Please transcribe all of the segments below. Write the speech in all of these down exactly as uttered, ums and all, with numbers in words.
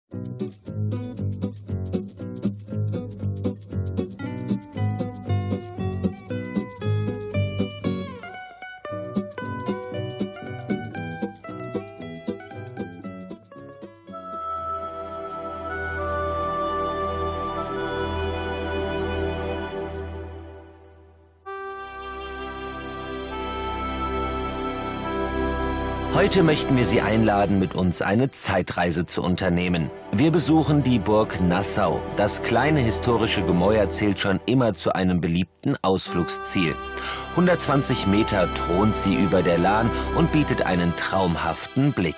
Heute möchten wir Sie einladen, mit uns eine Zeitreise zu unternehmen. Wir besuchen die Burg Nassau. Das kleine historische Gemäuer zählt schon immer zu einem beliebten Ausflugsziel. hundertzwanzig Meter thront sie über der Lahn und bietet einen traumhaften Blick.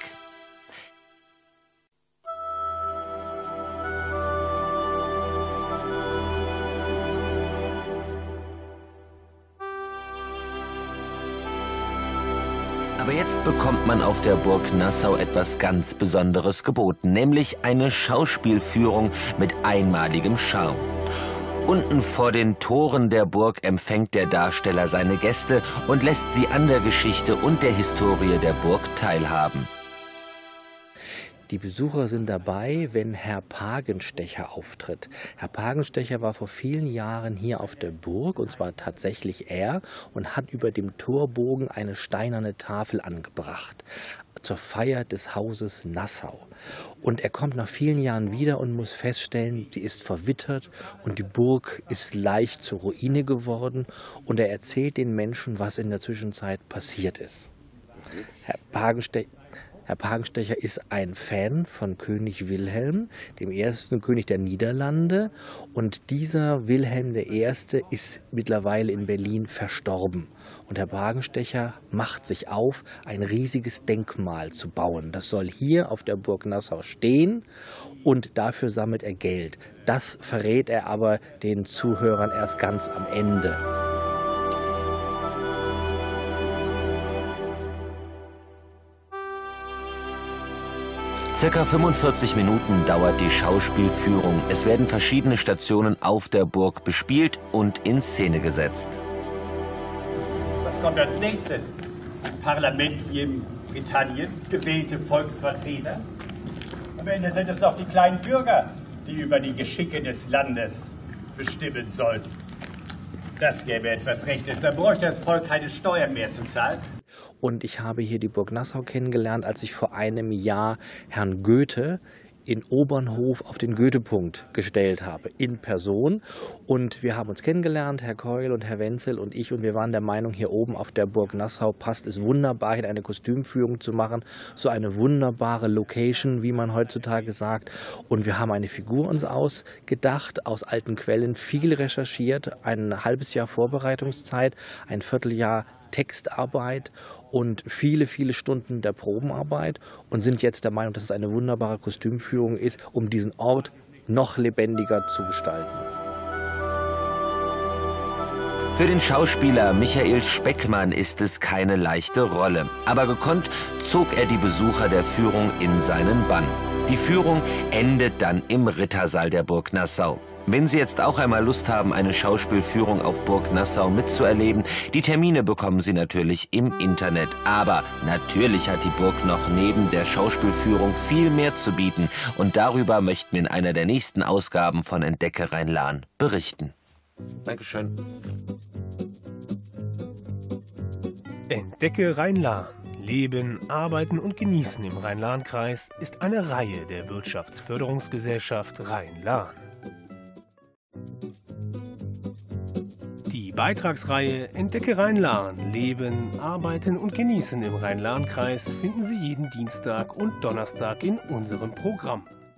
Aber jetzt bekommt man auf der Burg Nassau etwas ganz Besonderes geboten, nämlich eine Schauspielführung mit einmaligem Charme. Unten vor den Toren der Burg empfängt der Darsteller seine Gäste und lässt sie an der Geschichte und der Historie der Burg teilhaben. Die Besucher sind dabei, wenn Herr Pagenstecher auftritt. Herr Pagenstecher war vor vielen Jahren hier auf der Burg, und zwar tatsächlich er, und hat über dem Torbogen eine steinerne Tafel angebracht zur Feier des Hauses Nassau. Und er kommt nach vielen Jahren wieder und muss feststellen, sie ist verwittert und die Burg ist leicht zur Ruine geworden, und er erzählt den Menschen, was in der Zwischenzeit passiert ist. Herr Pagenstecher Herr Pagenstecher ist ein Fan von König Wilhelm, dem ersten König der Niederlande. Und dieser Wilhelm der Erste ist mittlerweile in Berlin verstorben. Und Herr Pagenstecher macht sich auf, ein riesiges Denkmal zu bauen. Das soll hier auf der Burg Nassau stehen, und dafür sammelt er Geld. Das verrät er aber den Zuhörern erst ganz am Ende. Circa fünfundvierzig Minuten dauert die Schauspielführung. Es werden verschiedene Stationen auf der Burg bespielt und in Szene gesetzt. Was kommt als nächstes? Ein Parlament wie in Britannien, gewählte Volksvertreter. Am Ende sind es noch die kleinen Bürger, die über die Geschicke des Landes bestimmen sollten. Das gäbe etwas Rechtes. Da bräuchte das Volk keine Steuern mehr zu zahlen. Und ich habe hier die Burg Nassau kennengelernt, als ich vor einem Jahr Herrn Goethe in Obernhof auf den Goethepunkt gestellt habe, in Person. Und wir haben uns kennengelernt, Herr Keul und Herr Wenzel und ich, und wir waren der Meinung, hier oben auf der Burg Nassau passt es wunderbar, hier eine Kostümführung zu machen. So eine wunderbare Location, wie man heutzutage sagt. Und wir haben eine Figur uns ausgedacht, aus alten Quellen, viel recherchiert, ein halbes Jahr Vorbereitungszeit, ein Vierteljahr Textarbeit und viele, viele Stunden der Probenarbeit, und sind jetzt der Meinung, dass es eine wunderbare Kostümführung ist, um diesen Ort noch lebendiger zu gestalten. Für den Schauspieler Michael Speckmann ist es keine leichte Rolle, aber gekonnt zog er die Besucher der Führung in seinen Bann. Die Führung endet dann im Rittersaal der Burg Nassau. Wenn Sie jetzt auch einmal Lust haben, eine Schauspielführung auf Burg Nassau mitzuerleben, die Termine bekommen Sie natürlich im Internet. Aber natürlich hat die Burg noch neben der Schauspielführung viel mehr zu bieten. Und darüber möchten wir in einer der nächsten Ausgaben von Entdecke Rhein-Lahn berichten. Dankeschön. Entdecke Rhein-Lahn. Leben, Arbeiten und Genießen im Rhein-Lahn-Kreis ist eine Reihe der Wirtschaftsförderungsgesellschaft Rhein-Lahn. Die Beitragsreihe Entdecke Rhein-Lahn. Leben, Arbeiten und Genießen im Rhein-Lahn-Kreis finden Sie jeden Dienstag und Donnerstag in unserem Programm.